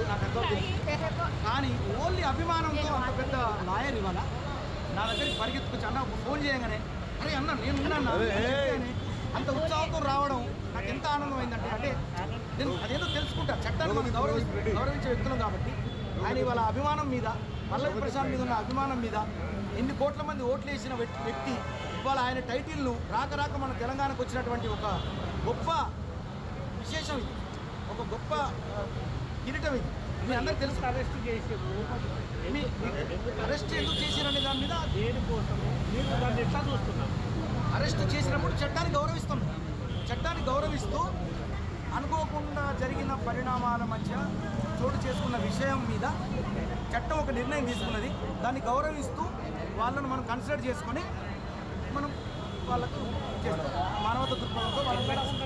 నాకు అర్థం కానీ ఓన్లీ అభిమానంతో అంత పెద్ద లాయర్ ఇవాళ నా దగ్గరికి పరిగెత్తుకొచ్చి అన్న ఫోన్ చేయగానే అరే అన్న నేను ఉన్నాను అంత ఉత్సాహంతో రావడం నాకు ఎంత ఆనందం అయిందంటే అంటే నేను అదేదో తెలుసుకుంటా చట్టాన్ని మనం గౌరవించే వ్యక్తులం కాబట్టి ఆయన ఇవాళ అభిమానం మీద పల్లవి ప్రశాంత్ మీద ఉన్న అభిమానం మీద ఎన్ని కోట్ల మంది ఓట్లు వేసిన వ్యక్తి ఇవాళ ఆయన టైటిల్ను రాక మన తెలంగాణకు వచ్చినటువంటి ఒక గొప్ప విశేషం ఇది, ఒక గొప్ప కిరీటం ఇది. మీ అందరికి తెలుసు. అరెస్ట్ చేసారు, అరెస్ట్ ఎందుకు చేశారనే దాని మీద ఎట్లా చూస్తున్నాం? అరెస్ట్ చేసినప్పుడు చట్టాన్ని గౌరవిస్తున్నాం. చట్టాన్ని గౌరవిస్తూ అనుకోకుండా జరిగిన పరిణామాల మధ్య చోటు చేసుకున్న విషయం మీద చట్టం ఒక నిర్ణయం తీసుకున్నది. దాన్ని గౌరవిస్తూ వాళ్ళను మనం కన్సిడర్ చేసుకొని మనం వాళ్ళకు చేస్తాం. మానవత దృక్పథంతో వాళ్ళ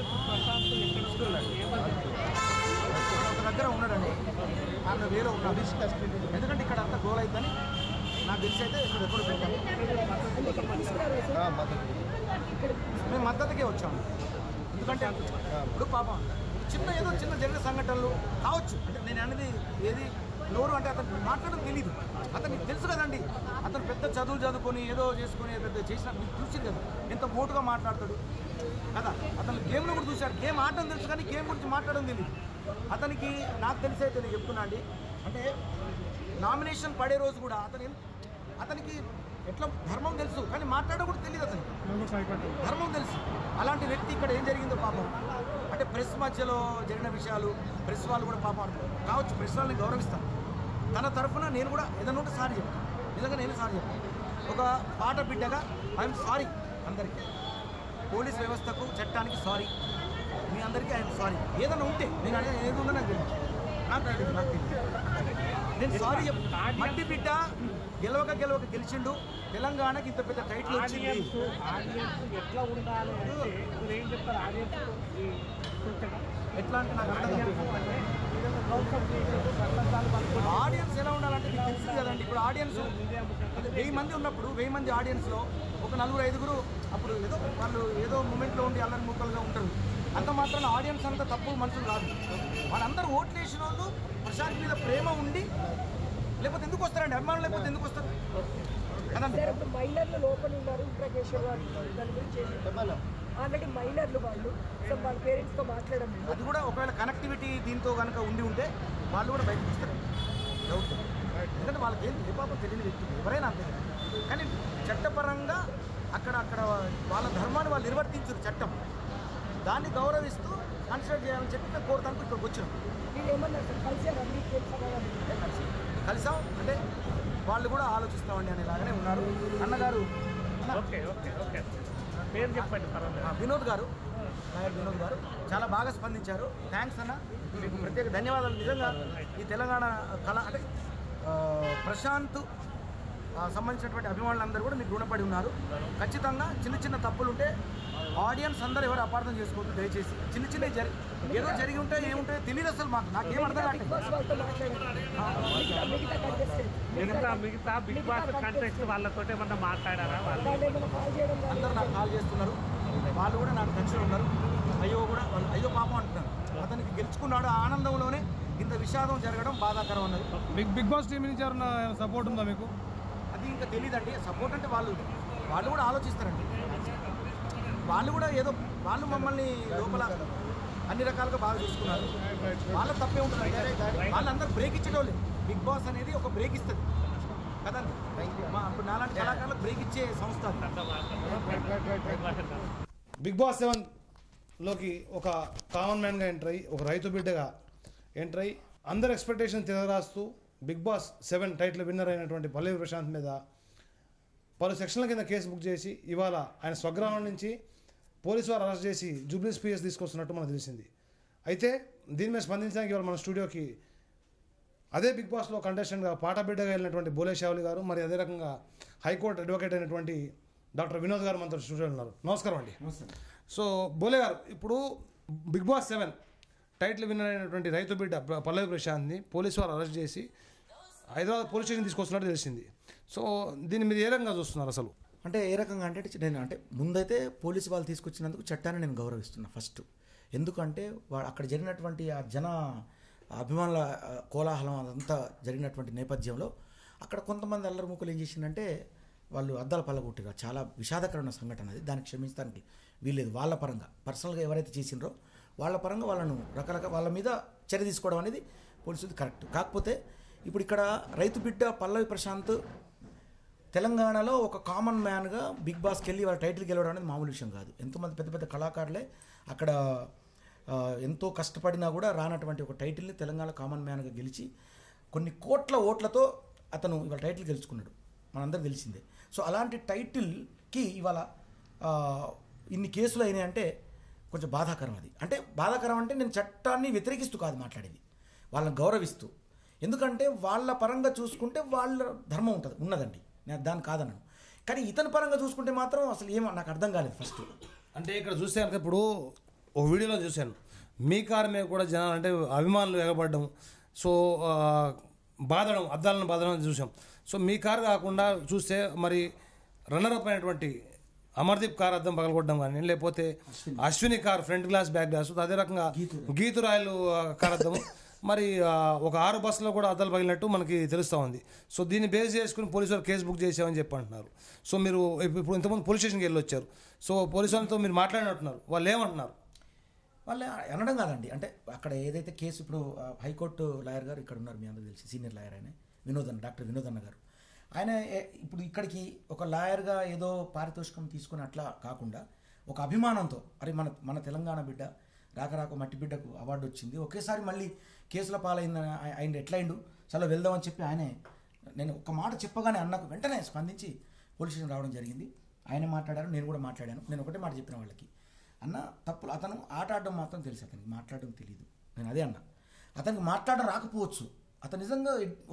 ఒక దగ్గర ఉన్నాడండి. ఆయన వేరే ఒక ఎందుకంటే ఇక్కడ అంతా గోల్ అవుతుందని నాకు తెలిసి అయితే ఇక్కడ ఎప్పుడు పెట్టాము. మేము మద్దతుకే వచ్చాము. ఎందుకంటే ఇప్పుడు పాపం ఏదో చిన్న జరిగిన సంఘటనలు కావచ్చు. అంటే నేను అనేది ఏది నోరు అంటే అతను మాట్లాడడం తెలీదు. అతనికి తెలుసు కదండి, అతను పెద్ద చదువులు చదువుకొని ఏదో చేసుకొని పెద్ద చేసిన మీకు చూసింది కదా ఎంత మోటుగా మాట్లాడతాడు కదా. అతను గేమ్లో కూడా చూశాడు. గేమ్ ఆడడం తెలుసు కానీ గేమ్ గురించి మాట్లాడడం తెలియదు అతనికి. నాకు తెలిసి అయితే నేను చెప్తున్నా అండి, అంటే నామినేషన్ పడే రోజు కూడా అతనికి ఎట్లా ధర్మం తెలుసు కానీ మాట్లాడడం కూడా తెలియదు. అతనికి ధర్మం తెలుసు. అలాంటి వ్యక్తి ఇక్కడ ఏం జరిగిందో పాపం అంటే ప్రెస్ మధ్యలో జరిగిన విషయాలు ప్రెస్ వాళ్ళు కూడా పాపం కావచ్చు, ప్రెస్ వాళ్ళని గౌరవిస్తాను. తన తరఫున నేను కూడా ఏదైనా ఉంటే సారీ చెప్తాను. నిజంగా నేను సారీ చెప్తాను. ఒక పాట బిడ్డగా ఐఎమ్ సారీ అందరికీ, పోలీస్ వ్యవస్థకు చట్టానికి సారీ, మీ అందరికీ ఐఎమ్ సారీ. ఏదైనా ఉంటే నేను ఏది ఉందో నాకు తెలియదు, నాకు తెలియదు. నేను సారీ చెప్తాను. మట్టి బిడ్డ గెలవక గెలిచిండు, తెలంగాణకి ఇంత పెద్ద టైటిల్ వచ్చింది. ఎట్లా ఉండాలి ఏం చెప్తారు ఎట్లా అంటే నాకు ఆడియన్స్ ఎలా ఉండాలంటే మీకు తెలిసింది కదండి. ఇప్పుడు ఆడియన్స్ 1000 మంది ఉన్నప్పుడు 1000 మంది ఆడియన్స్లో ఒక 4-5 అప్పుడు వాళ్ళు ఏదో మూమెంట్లో ఉండి అల్లరి ముక్కలుగా ఉంటారు. అంత మాత్రం ఆడియన్స్ అంతా తప్పు మనుషులు కాదు. వాళ్ళందరూ ఓట్లు వేసిన వాళ్ళు ప్రశాంత్ మీద ప్రేమ ఉండి లేకపోతే ఎందుకు వస్తారండి, అభిమానులు లేకపోతే ఎందుకు వస్తారు కదండి. మైనర్లు లోపల ఉన్నారు, ప్రకేశ్వర్ వాళ్ళు దాని గురించి ఆల్రెడీ మైనర్లు వాళ్ళు వాళ్ళ పేరెంట్స్తో మాట్లాడడం. అది కూడా ఒకవేళ కనెక్టివిటీ దీంతో కనుక ఉంటే వాళ్ళు కూడా బయటకు వస్తారు డౌట్. ఎందుకంటే వాళ్ళకి ఏ పాపం తెలియని వ్యక్తులు ఎవరైనా అంతే. కానీ చట్టపరంగా అక్కడ వాళ్ళ ధర్మాన్ని వాళ్ళు నిర్వర్తించారు. చట్టం దాన్ని గౌరవిస్తూ కన్సిడర్ చేయాలని చెప్పి మేము కోరుతానికి ఇక్కడికి వచ్చినాం. మీరు ఏమన్నారు కలిసాం అంటే వాళ్ళు కూడా ఆలోచిస్తామండి అనేలాగానే ఉన్నారు. అన్నగారు పేరు చెప్పండి. వినోద్ గారు, నాయర్ వినోద్ గారు చాలా బాగా స్పందించారు. థ్యాంక్స్ అన్న, మీకు ప్రత్యేక ధన్యవాదాలు. నిజంగా ఈ తెలంగాణ కళ అంటే ప్రశాంత్ సంబంధించినటువంటి అభిమానులందరూ కూడా మీకు రుణపడి ఉన్నారు. ఖచ్చితంగా చిన్న తప్పులు ఉంటే ఆడియన్స్ అందరూ ఎవరు అపార్థం చేసుకోవద్దు దయచేసి. చిన్న ఏదో జరిగి ఉంటే ఏముంటాయో తెలియదు అసలు మాకు, నాకేం అర్థం మిగతా బిగ్ బాస్ కంటెస్ట్ వాళ్ళతో ఏమన్నా మాట్లాడారా? అందరూ నాకు కాల్ చేస్తున్నారు, వాళ్ళు కూడా నాకు టచ్లో ఉన్నారు. అయ్యో పాపం అంటున్నారు. అతనికి గెలుచుకున్నాడు, ఆనందంలోనే ఇంత విషాదం జరగడం బాధాకరం అన్నది. బిగ్ బాస్ టీం నుంచి ఎవరైనా సపోర్ట్ ఉందా మీకు? అది ఇంకా తెలియదండి. సపోర్ట్ అంటే వాళ్ళు కూడా ఆలోచిస్తారండి. వాళ్ళు కూడా ఏదో వాళ్ళు మమ్మల్ని లోపల అన్ని రకాలుగా బాగా చూసుకున్నారు. వాళ్ళ తప్పే ఉంటుంది. వాళ్ళందరూ బ్రేక్ ఇచ్చేటోళ్ళు. బిగ్ బాస్ అనేది ఒక బ్రేక్ ఇస్తుంది కదండి. ఇప్పుడు నాలాంటి కళాకారులకు బ్రేక్ ఇచ్చే సంస్థ. బిగ్ బాస్ 7లోకి ఒక కామన్ మ్యాన్గా ఎంటర్ అయ్యి, ఒక రైతు బిడ్డగా ఎంటర్ అయ్యి అందరు ఎక్స్పెక్టేషన్ తిరగరాస్తూ బిగ్ బాస్ 7 టైటిల్ విన్నర్ అయినటువంటి పల్లవి ప్రశాంత్ మీద పలు సెక్షన్ల కింద కేసు బుక్ చేసి ఇవాళ ఆయన స్వగ్రామం నుంచి పోలీసు వారు అరెస్ట్ చేసి జూబ్లీస్ PS తీసుకొస్తున్నట్టు మనకు తెలిసింది. అయితే దీని మీద స్పందించడానికి ఇవాళ మన స్టూడియోకి అదే బిగ్ బాస్లో కంటెస్టెంట్గా పాట బిడ్డగా వెళ్ళినటువంటి బోలే షావులి గారు, మరి అదే రకంగా హైకోర్టు అడ్వకేట్ అయినటువంటి డాక్టర్ వినోద్ గారు మనతో స్టూడియోలో ఉన్నారు. నమస్కారం అండి. సో బోలే గారు, ఇప్పుడు బిగ్ బాస్ 7 టైటిల్ విన్నర్ అయినటువంటి రైతు బిడ్డ పల్లవి ప్రశాంత్ని పోలీసు వారు అరెస్ట్ చేసి హైదరాబాద్ పోలీస్ స్టేషన్ తీసుకొస్తున్నట్టు తెలిసింది. సో దీన్ని మీరు ఏ రకంగా చూస్తున్నారు అసలు? అంటే ఏ రకంగా అంటే నేను ముందైతే పోలీసు వాళ్ళు తీసుకొచ్చినందుకు చట్టాన్ని నేను గౌరవిస్తున్నా ఫస్ట్. ఎందుకంటే అక్కడ జరిగినటువంటి ఆ అభిమానుల కోలాహలం అదంతా జరిగినటువంటి నేపథ్యంలో అక్కడ కొంతమంది అల్లరిముక్కలు ఏం చేసిందంటే వాళ్ళు అద్దాల పళ్ళగొట్టిగా చాలా విషాదకరమైన సంఘటన అది. దానికి క్షమించడానికి వీల్లేదు. వాళ్ళ పరంగా పర్సనల్గా ఎవరైతే చేసినారో వాళ్ళ పరంగా వాళ్ళను రకరకాల వాళ్ళ మీద చర్య తీసుకోవడం అనేది పోలీసులు కరెక్ట్. కాకపోతే ఇప్పుడు ఇక్కడ రైతు బిడ్డ పల్లవి ప్రశాంత్ తెలంగాణలో ఒక కామన్ మ్యాన్గా బిగ్ బాస్కి వెళ్ళి వాళ్ళ టైటిల్ గెలవడం అనేది మామూలు విషయం కాదు. ఎంతోమంది పెద్ద పెద్ద కళాకారులే అక్కడ ఎంతో కష్టపడినా కూడా రానటువంటి ఒక టైటిల్ని తెలంగాణ కామన్ మ్యాన్గా గెలిచి కొన్ని కోట్ల ఓట్లతో అతను ఇవాళ టైటిల్ గెలుచుకున్నాడు, మనందరికీ తెలిసిందే. సో అలాంటి టైటిల్కి ఇవాళ ఇన్ని కేసులు అయినాయంటే కొంచెం బాధాకరం. అది అంటే బాధాకరం అంటే నేను చట్టాన్ని వ్యతిరేకిస్తూ కాదు మాట్లాడేది, వాళ్ళని గౌరవిస్తూ. ఎందుకంటే వాళ్ళ పరంగా చూసుకుంటే వాళ్ళ ధర్మం ఉన్నదండి, నేను దాన్ని కాదన్నాను. కానీ ఇతని పరంగా చూసుకుంటే మాత్రం అసలు ఏమో నాకు అర్థం కాలేదు ఫస్ట్. అంటే ఇక్కడ చూస్తే కనుక ఇప్పుడు ఒక వీడియోలో చూశాను, మీ కారు మీద కూడా జనాలు అంటే అభిమానులు ఎగబడడం, సో బాధడం, అద్దాలను బాధడం చూసాం. సో మీ కారు కాకుండా చూస్తే మరి రన్నరప్ అయినటువంటి అమర్దీప్ కార్ అద్దం పగలగొట్టడం కానీ, లేకపోతే Ashwini car front glass back glass, అదే రకంగా గీతురాయలు కార్ అద్దం, మరి ఒక 6 బస్సులో కూడా అద్దాలు పగిలినట్టు మనకి తెలుస్తూ ఉంది. సో దీన్ని బేస్ చేసుకుని పోలీసు వాళ్ళు కేసు బుక్ చేసామని చెప్పి అంటున్నారు. సో మీరు ఇప్పుడు ఇంతకుముందు పోలీస్ స్టేషన్కి వెళ్ళి వచ్చారు, సో పోలీసు వాళ్ళతో మీరు మాట్లాడినట్టున్నారు, వాళ్ళు ఏమంటున్నారు? వాళ్ళు అనడం కాదండి, అంటే అక్కడ ఏదైతే కేసు ఇప్పుడు హైకోర్టు లాయర్ గారు ఇక్కడ ఉన్నారు, మీ అందరికీ తెలిసి సీనియర్ లాయర్ ఆయన డాక్టర్ వినోద్ అన్న గారు. ఆయన ఇప్పుడు ఇక్కడికి ఒక లాయర్గా ఏదో పారితోషికం తీసుకుని అట్లా కాకుండా ఒక అభిమానంతో, అరే మన తెలంగాణ బిడ్డ రాక మట్టి బిడ్డకు అవార్డు వచ్చింది, ఒకేసారి మళ్ళీ కేసుల పాలైందని ఆయన ఎట్లయిండు, చాలా వెళ్దామని చెప్పి ఆయనే, నేను ఒక మాట చెప్పగానే అన్నకు వెంటనే స్పందించి పోలీస్ స్టేషన్ రావడం జరిగింది. ఆయనే మాట్లాడారు, నేను కూడా మాట్లాడాను. నేను ఒకటే మాట చెప్పిన వాళ్ళకి, అన్న తప్పులు, అతను ఆట ఆడడం మాత్రం తెలుసు, అతనికి మాట్లాడడం తెలియదు. నేను అదే అన్నా, అతనికి మాట్లాడడం రాకపోవచ్చు, అతను నిజంగా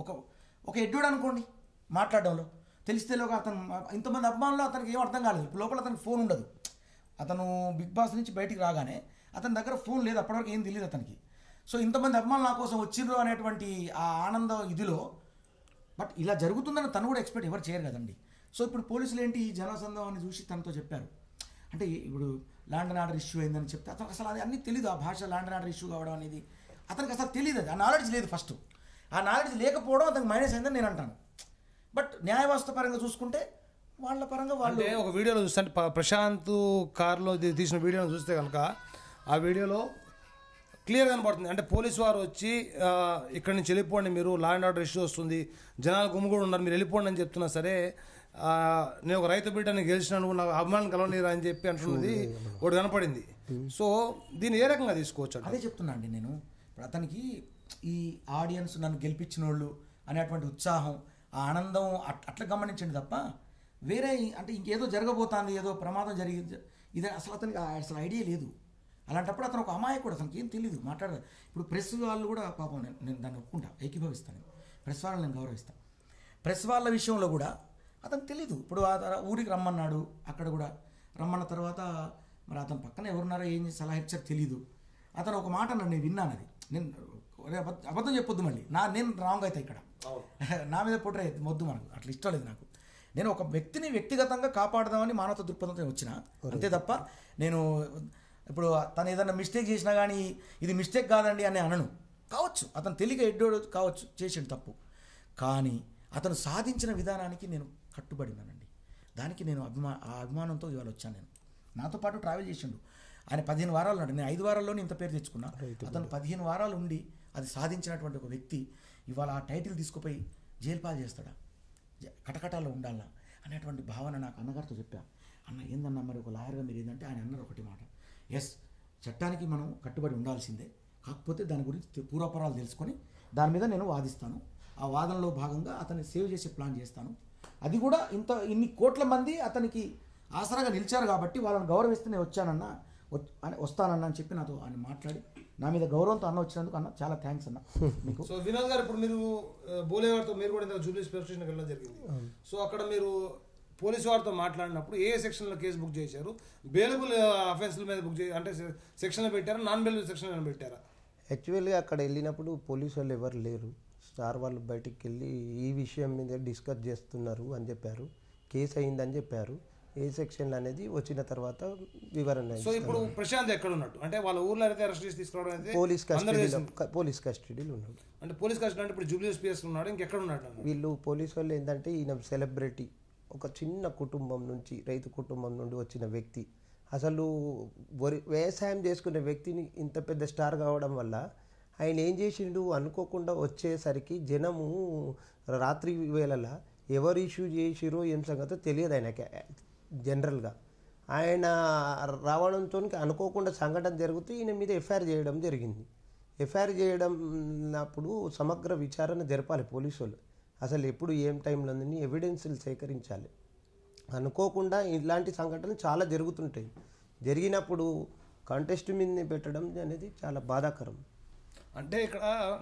ఒక ఎడ్డోడు అనుకోండి మాట్లాడడంలో, తెలిస్తేలోగా అతను ఇంతమంది అభిమానులు అతనికి ఏం అర్థం కాలేదు. ఇప్పుడు లోపల అతనికి ఫోన్ ఉండదు, అతను బిగ్ బాస్ నుంచి బయటికి రాగానే అతని దగ్గర ఫోన్ లేదు, అప్పటివరకు ఏం తెలియదు అతనికి. సో ఇంతమంది అభిమానులు నా కోసం వచ్చిర్రు అనేటువంటి ఆ ఆనంద ఇదిలో, బట్ ఇలా జరుగుతుందని తను కూడా ఎక్స్పెక్ట్ ఎవరు చేయరు కదండి. సో ఇప్పుడు పోలీసులు ఏంటి ఈ జనసందోహాన్ని చూసి తనతో చెప్పారు, అంటే ఇప్పుడు ల్యాండ్ అండ్ ఆర్డర్ ఇష్యూ అయిందని చెప్తే అతనికి అసలు అది అన్నీ తెలియదు. ఆ భాష ల్యాండ్ అండ్ ఆర్డర్ ఇష్యూ కావడం అనేది అతనికి అసలు తెలియదు, అది ఆ నాలెడ్జ్ లేదు. ఫస్ట్ ఆ నాలెడ్జ్ లేకపోవడం అతనికి మైనస్ అయిందని నేను అంటాను. బట్ న్యాయ వ్యవస్థ పరంగా చూసుకుంటే వాళ్ళ పరంగా వాళ్ళు ఒక వీడియోలో చూస్తే ప్రశాంత్ కారులో తీసిన వీడియోను చూస్తే కనుక ఆ వీడియోలో క్లియర్గా కనపడుతుంది, అంటే పోలీసు వారు వచ్చి ఇక్కడి నుంచి వెళ్ళిపోండి, మీరు లా అండ్ ఆర్డర్ ఇష్యూ వస్తుంది, జనాలు గుమ్ముగూడు ఉన్నారు, మీరు వెళ్ళిపోండి అని చెప్తున్నా సరే, నేను ఒక రైతు బిడ్డని గెలిచినాను, నాకు అభిమానం కలవనీరా అని చెప్పి అంటున్నది ఒకటి కనపడింది. సో దీన్ని ఏ రకంగా తీసుకోవచ్చు? అదే చెప్తున్నా అండి నేను. ఇప్పుడు అతనికి ఈ ఆడియన్స్ నన్ను గెలిపించిన వాళ్ళు అనేటువంటి ఉత్సాహం, ఆ ఆనందం అట్లా గమనించండి తప్ప వేరే అంటే ఇంకేదో జరగబోతుంది, ఏదో ప్రమాదం జరిగింది, ఇదే అసలు అతనికి అసలు ఐడియా లేదు. అలాంటప్పుడు అతను ఒక అమాయకుడు, అతనికి ఏం తెలియదు, మాట్లాడదు. ఇప్పుడు ప్రెస్ వాళ్ళు కూడా పాపం, నేను దాన్ని ఒప్పుకుంటా, ఏకీభవిస్తాను, ప్రెస్ వాళ్ళని నేను గౌరవిస్తాను. ప్రెస్ వాళ్ళ విషయంలో కూడా అతనికి తెలీదు. ఇప్పుడు ఊరికి రమ్మన్నాడు, అక్కడ కూడా రమ్మన్న తర్వాత మరి అతని పక్కన ఎవరున్నారో ఏం సలహా ఇచ్చారో తెలీదు. అతను ఒక మాట అన్నాడు, నేను విన్నాను, అది నేను అబద్ధం చెప్పొద్దు మళ్ళీ, నేను రాంగ్ అవుతా ఇక్కడ, నా మీద పొట్రే వద్దు, మనకు అట్లా ఇష్టం లేదు నాకు. నేను ఒక వ్యక్తిని వ్యక్తిగతంగా కాపాడదామని మానవత దృక్పథంతో వచ్చిన, అంతే తప్ప నేను ఇప్పుడు తను ఏదైనా మిస్టేక్ చేసినా కానీ ఇది మిస్టేక్ కాదండి అని అనను. కావచ్చు అతను తెలియక ఎడ్డోడు కావచ్చు, చేసాడు తప్పు, కానీ అతను సాధించిన విధానానికి నేను కట్టుబడినానండి. దానికి నేను ఆ అభిమానంతో ఇవాళ వచ్చాను. నేను నాతో పాటు ట్రావెల్ చేసిండు ఆయన 15 వారాలు ఉన్నాడు, నేను 5 వారాల్లోనే ఇంత పేరు తెచ్చుకున్నా. అతను 15 వారాలు ఉండి అది సాధించినటువంటి ఒక వ్యక్తి ఇవాళ ఆ టైటిల్ తీసుకుపోయి జైలు పాలు చేస్తాడా, కటకటాల్లో ఉండాలా అనేటువంటి భావన నాకు అన్నగారితో చెప్పా. అన్న ఏందన్నా మరి ఒక లాయర్గా మీరు ఏంటంటే ఆయన అన్నారు ఒకటి మాట, ఎస్ చట్టానికి మనం కట్టుబడి ఉండాల్సిందే, కాకపోతే దాని గురించి పూర్వపరాలు తెలుసుకొని దాని మీద నేను వాదిస్తాను, ఆ వాదనలో భాగంగా అతన్ని సేవ్ చేసే ప్లాన్ చేస్తాను. అది కూడా ఇన్ని కోట్ల మంది అతనికి ఆసరాగా నిలిచారు కాబట్టి వాళ్ళని గౌరవిస్తే నేను వస్తానన్నా అని చెప్పి నాతో ఆయన మాట్లాడి నా మీద గౌరవంతో అన్న వచ్చినందుకు అన్న చాలా థ్యాంక్స్ అన్న మీకు. సో వినోద్ గారు, ఇప్పుడు మీరు బోలే వారితో మీరు కూడా ఇంత జూబ్లీ పోలీస్ స్టేషన్కి వెళ్ళడం జరిగింది. సో అక్కడ మీరు పోలీసు వారితో మాట్లాడినప్పుడు ఏ సెక్షన్లో కేసు బుక్ చేశారు, బెయిలబుల్ అఫెన్స్ల మీద బుక్ అంటే సెక్షన్లో పెట్టారా, నాన్ బెయిలబుల్ సెక్షన్లో పెట్టారా? యాక్చువల్గా అక్కడ వెళ్ళినప్పుడు పోలీసు వాళ్ళు ఎవరు లేరు, స్టార్ వాళ్ళు బయటికి వెళ్ళి ఈ విషయం మీద డిస్కస్ చేస్తున్నారు అని చెప్పారు, కేసు అయిందని చెప్పారు. ఏ సెక్షన్లు అనేది వచ్చిన తర్వాత వివరణ సో ఇప్పుడు ప్రశాంత్ ఎక్కడ ఉన్నట్టు అంటే వాళ్ళ ఊర్లో అయితే అరెస్ట్ చేసి తీసుకురావడం అయితే పోలీస్ కస్టడీలో ఉన్నాడు. అంటే పోలీస్ కస్టడీ అంటే ఇప్పుడు జూబ్లీ పిఎస్ ఉన్నాడు, ఇంకెక్కడ ఉన్నాడు? వీళ్ళు పోలీసు వాళ్ళు ఏంటంటే ఈయన సెలబ్రిటీ, ఒక చిన్న కుటుంబం నుంచి, రైతు కుటుంబం నుండి వచ్చిన వ్యక్తి. అసలు వ్యవసాయం చేసుకునే వ్యక్తిని ఇంత పెద్ద స్టార్ కావడం వల్ల ఆయన ఏం చేసిండు, అనుకోకుండా వచ్చేసరికి జనము రాత్రి వేళలా ఎవరు ఇష్యూ చేసిరో ఏం సంగతో తెలియదు ఆయనకి. జనరల్గా ఆయన రావడంతో అనుకోకుండా సంఘటన జరుగుతూ ఈయన మీద ఎఫ్ఐఆర్ చేయడం జరిగింది. ఎఫ్ఐఆర్ చేయడంప్పుడు సమగ్ర విచారణ జరపాలి పోలీసు వాళ్ళు. అసలు ఎప్పుడు ఏం టైంలో ఉందని ఎవిడెన్స్లు సేకరించాలి. అనుకోకుండా ఇలాంటి సంఘటనలు చాలా జరుగుతుంటాయి. జరిగినప్పుడు కంటెస్ట్ మీద పెట్టడం అనేది చాలా బాధాకరం. అంటే ఇక్కడ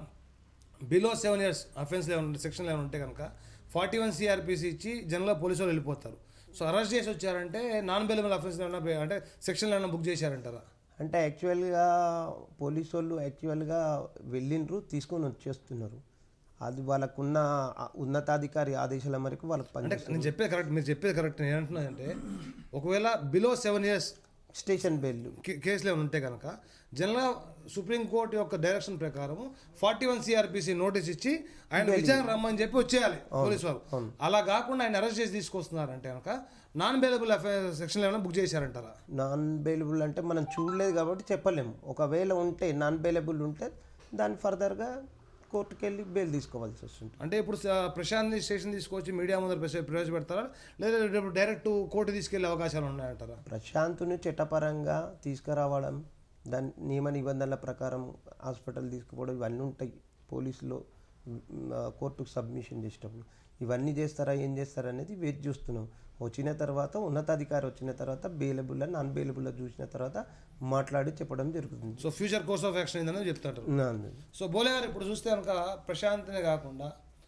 బిలో 7 years అఫెన్స్ సెక్షన్ ఏమైనా ఉంటే కనుక 41 CRPC ఇచ్చి జనరల్గా పోలీసు వాళ్ళు వెళ్ళిపోతారు. సో అరెస్ట్ చేసి వచ్చారంటే నాన్ బెయిలబుల్ అఫెన్స్ అంటే సెక్షన్లు ఏమైనా బుక్ చేశారంటారా? అంటే యాక్చువల్గా పోలీసు వాళ్ళు వెళ్ళిండ్రు, తీసుకొని వచ్చేస్తున్నారు. అది వాళ్ళకున్న ఉన్నతాధికారి ఆదేశాల మేరకు వాళ్ళకి నేను చెప్పేది కరెక్ట్, మీరు చెప్పేది కరెక్ట్. నేను అంటున్నానంటే ఒకవేళ బిలో 7 years స్టేషన్ బెయిల్ కేసులు ఏమైనా ఉంటే కనుక జనరల్గా సుప్రీంకోర్టు యొక్క డైరెక్షన్ ప్రకారం 41 CRPC నోటీస్ ఇచ్చి ఆయన విచారణ రమ్మని చెప్పి వచ్చేయాలి పోలీసు వాళ్ళు. అలా కాకుండా ఆయన అరెస్ట్ చేసి తీసుకొస్తున్నారంటే కనుక నాన్ బెయిలబుల్ సెక్షన్లు ఏమైనా బుక్ చేశారంటారా? నాన్ బెయిలబుల్ అంటే మనం చూడలేదు కాబట్టి చెప్పలేము. ఒకవేళ ఉంటే నాన్ బెయిలబుల్ ఉంటే దాన్ని ఫర్దర్గా కోర్టుకు వెళ్ళి బెయిల్ తీసుకోవాల్సి వస్తుంది. అంటే ఇప్పుడు ప్రశాంత్ స్టేషన్ తీసుకొచ్చి మీడియా ముందర ప్రవేశపెడతారా లేదా డైరెక్ట్ కోర్టు తీసుకెళ్లే అవకాశాలు ఉన్నాయంటారా? ప్రశాంత్ని చట్టపరంగా తీసుకురావడం, దాని నియమ నిబంధనల ప్రకారం హాస్పిటల్ తీసుకుపోవడం ఇవన్నీ ఉంటాయి. పోలీసులో కోర్టుకు సబ్మిషన్ చేసేటప్పుడు ఇవన్నీ చేస్తారా ఏం చేస్తారా అనేది వేచి చూస్తున్నాం. వచ్చిన తర్వాత ఉన్నతాధికారి వచ్చిన తర్వాత బెయిలబుల్ నాన్ బెయిలబుల్ చూసిన తర్వాత మాట్లాడి చెప్పడం జరుగుతుంది. So future course of action ఏంటనేది చెప్తారు. సో బోలే గారు ఇప్పుడు చూస్తే కనుక ప్రశాంత్నే కాకుండా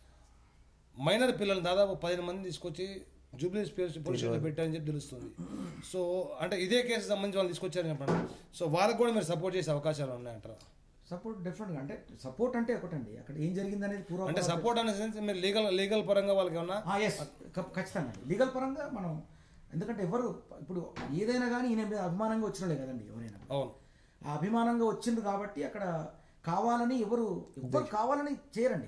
మైనర్ పిల్లలు దాదాపు 10 మంది తీసుకొచ్చి జూబ్లీ పోలీస్ స్టేషన్లో పెట్టారని చెప్పి తెలుస్తుంది. సో అంటే ఇదే కేసు సంబంధించి వాళ్ళు తీసుకొచ్చారని చెప్పండి. సో వాళ్ళకి కూడా మీరు సపోర్ట్ చేసే అవకాశాలు ఉన్నాయంటారా? సపోర్ట్ డెఫినెట్గా. అంటే సపోర్ట్ అంటే ఒకటండి, అక్కడ ఏం జరిగింది అనేది పూర్వం అంటే సపోర్ట్ అనే సెన్స్ మీరు లీగల్ పరంగా వాళ్ళకి ఏమన్నా? ఎస్, ఖచ్చితంగా లీగల్ పరంగా మనం, ఎందుకంటే ఎవరు ఇప్పుడు ఏదైనా కానీ ఈయన మీద అభిమానంగా వచ్చినలే కదండి ఎవరైనా. అవును, ఆ అభిమానంగా వచ్చింది కాబట్టి అక్కడ కావాలని ఎవరు కావాలని చేయరండి.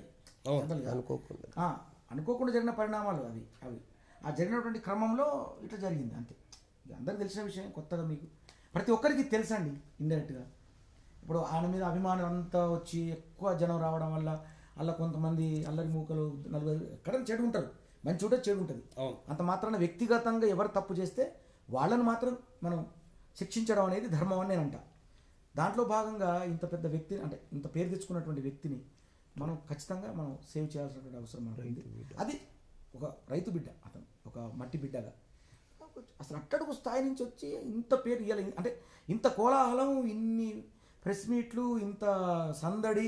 అనుకోకుండా జరిగిన పరిణామాలు అవి ఆ జరిగినటువంటి క్రమంలో ఇట్లా జరిగింది అంతే. అందరికి తెలిసిన విషయం, కొత్తగా మీకు ప్రతి ఒక్కరికి తెలుసండి ఇండైరెక్ట్గా. ఇప్పుడు ఆయన మీద అభిమానం అంతా వచ్చి ఎక్కువ జనం రావడం వల్ల అలా కొంతమంది అల్లరి మూకలు 40 ఎక్కడ చెడు ఉంటారు, మంచి ఉంటే చెడు ఉంటుంది. అంత మాత్రాన వ్యక్తిగతంగా ఎవరు తప్పు చేస్తే వాళ్ళని మాత్రం మనం శిక్షించడం అనేది ధర్మం అని నేను అంట. దాంట్లో భాగంగా ఇంత పెద్ద వ్యక్తి, అంటే ఇంత పేరు తెచ్చుకున్నటువంటి వ్యక్తిని మనం ఖచ్చితంగా మనం సేవ్ చేయాల్సినటువంటి అవసరం మనకు. అది ఒక రైతు బిడ్డ, అతను ఒక మట్టి బిడ్డగా అసలు అట్టడుగు స్థాయి నుంచి వచ్చి ఇంత పేరు ఇవ్వాలి. అంటే ఇంత కోలాహలం, ఇన్ని ప్రెస్ మీట్లు, ఇంత సందడి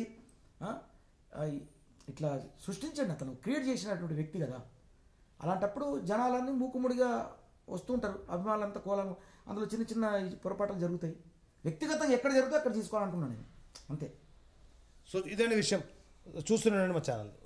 ఇట్లా సృష్టించండి, అతను క్రియేట్ చేసినటువంటి వ్యక్తి కదా. అలాంటప్పుడు జనాలన్నీ మూకుముడిగా వస్తూ ఉంటారు, అభిమానులంతా కోలాహలం. అందులో చిన్న చిన్న పొరపాట్లు జరుగుతాయి. వ్యక్తిగతంగా ఎక్కడ జరుగుతుందో అక్కడ తీసుకోవాలనుకున్నాను నేను అంతే. సో ఇదే విషయం చూస్తున్నానండి మా ఛానల్.